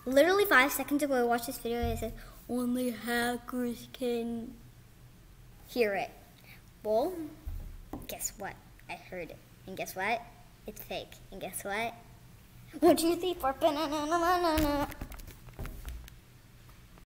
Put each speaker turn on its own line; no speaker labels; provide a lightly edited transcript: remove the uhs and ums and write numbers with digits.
Literally 5 seconds ago, I watched this video and it said, only hackers can hear it. Well, guess what? I heard it. And guess what? It's fake. And guess what? 1, 2, 3, 4, banana.